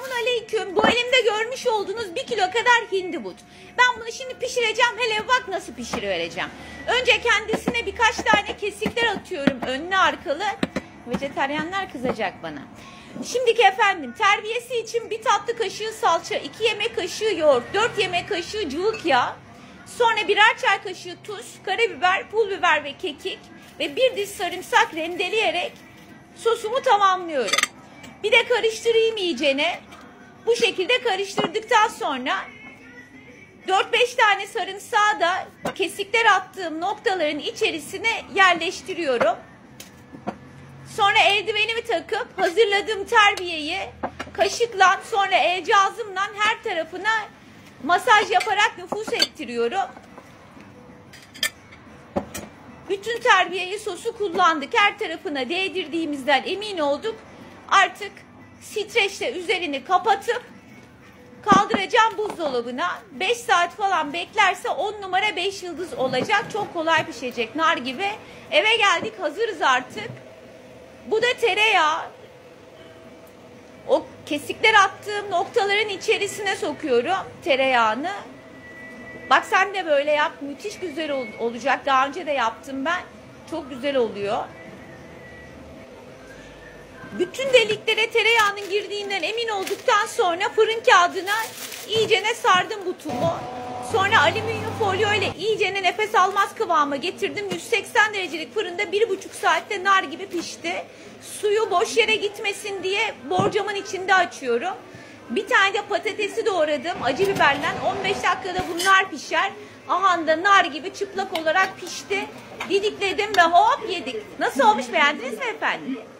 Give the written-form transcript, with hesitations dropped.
Selamünaleyküm. Bu elimde görmüş olduğunuz 1 kilo kadar hindibut. Ben bunu şimdi pişireceğim. Hele bak nasıl pişirivereceğim. Önce kendisine birkaç tane kesikler atıyorum. Önlü arkalı. Vejetaryenler kızacak bana. Şimdiki efendim terbiyesi için 1 tatlı kaşığı salça, 2 yemek kaşığı yoğurt, 4 yemek kaşığı cıvık yağ. Sonra birer çay kaşığı tuz, karabiber, pul biber ve kekik ve 1 diş sarımsak rendeleyerek sosumu tamamlıyorum. Bir de karıştırayım iyicene. Bu şekilde karıştırdıktan sonra 4-5 tane sarımsağı da kesikler attığım noktaların içerisine yerleştiriyorum. Sonra eldivenimi takıp hazırladığım terbiyeyi kaşıkla sonra el cihazımla her tarafına masaj yaparak nüfuz ettiriyorum. Bütün terbiyeyi sosu kullandık. Her tarafına değdirdiğimizden emin olduk. Artık streçle üzerini kapatıp kaldıracağım buzdolabına. 5 saat falan beklerse 10 numara 5 yıldız olacak. Çok kolay pişecek, nar gibi. Eve geldik, hazırız artık. Bu da tereyağı. O kesikler attığım noktaların içerisine sokuyorum tereyağını. Bak sen de böyle yap. Müthiş güzel olacak. Daha önce de yaptım ben. Çok güzel oluyor. Bütün deliklere tereyağının girdiğinden emin olduktan sonra fırın kağıdına iyicene sardım butumu. Sonra alüminyum folyo ile iyicene nefes almaz kıvama getirdim. 180 derecelik fırında 1,5 saatte nar gibi pişti. Suyu boş yere gitmesin diye borcamın içinde açıyorum. Bir tane de patatesi doğradım acı biberle. 15 dakikada bunlar pişer. Aha da nar gibi çıplak olarak pişti. Didikledim ve hop yedik. Nasıl olmuş, beğendiniz mi efendim?